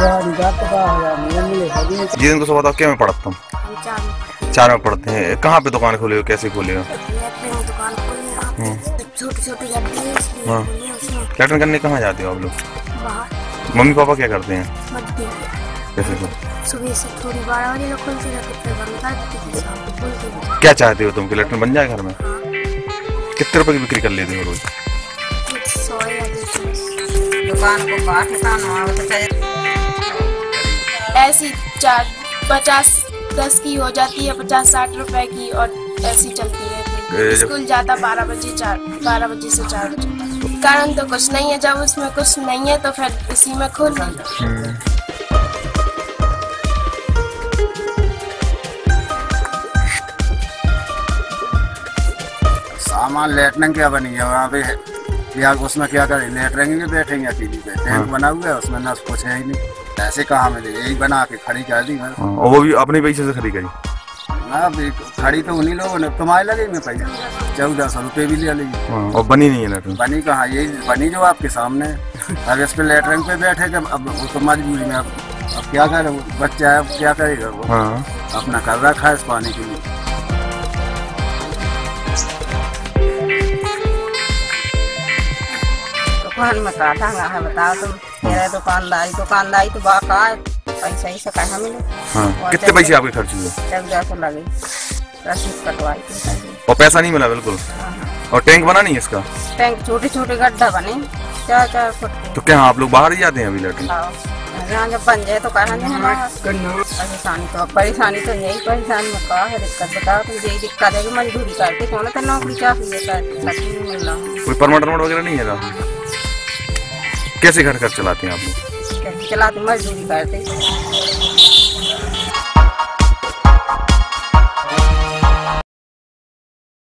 जी इनको सब बताओ क्या में पढ़ता हूँ। 4 में पढ़ते हैं। कहाँ पे दुकान खोले हो, कैसे खोले हो? हाँ, लैट्रिन करने कहाँ जाते हो आप लोग? मम्मी पापा क्या करते हैं? कैसे सुबह से थोड़ी 12 बजे खुलती रहती है, बंद कर देती है। क्या चाहते हो तुम कि लैट्रिन बन जाए घर में? कितने रुपए की बिक्री कर लेते हो रोज? 100 या 200। दुकान को ऐसी 50-10 की हो जाती है, 50-60 रुपए की, और ऐसी चलती रहती है। स्कूल जाता 12 बजे से 4 बजे। कारण तो कुछ नहीं है, जब उसमें कुछ नहीं है तो फिर इसी में खोल लेता। सामान लेटरिंग क्या बनी है वहाँ पे, या उसमें क्या करें, लेटरिंग में बैठेंगे अकेली पे, टैंक बना हुआ है उसमें ना कुछ है ही नहीं, ऐसे कहाँ मिले, यही बना के खड़ी कर दी मैंने। और वो भी अपने पैसे से खड़ी करी? हाँ खड़ी तो उन्हीं लोगों ने, तुम्हारे लगेंगे पैसे 1400 रुपये भी ले लीजिए। और बनी नहीं है लेटरिन? बनी कहाँ, यही बनी जो आपके सामने। अब इस पे लेटरिंग पे बैठे जब, अब वो तो मजबूरी में, अब क्या करे बच्चा है, अब क्या करेगा वो। हाँ। अपना कर रखा है इस पानी के लिए। दुकान में काटा है, बताओ तुम। मेरा दुकानदारी तो बाका है, पैसा ही से कहाँ मिले। हाँ। कितने पैसे आपके खर्च हुए? 1400 लगे, रसीद कटवाई थी। और पैसा नहीं मिला बिल्कुल? और टैंक बना नहीं है इसका? टैंक छोटे गड्ढा बने 4-4 फुट के। तो क्या आप लोग बाहर ही जाते हैं अभी लैट्रिन? यहाँ जब बन जाए तो कहाँ परेशानी तो यही परेशानी में कहा है, दिक्कत बताओ तुम। यही दिक्कत है कि मजदूरी करते कौन तो नौकरी चाकरी लेता है, मिल रहा है। कोई परमानेंट वगैरह नहीं है? कैसे घर चलाते हैं आप लोग? कैसे चलाते, मजदूरी करते।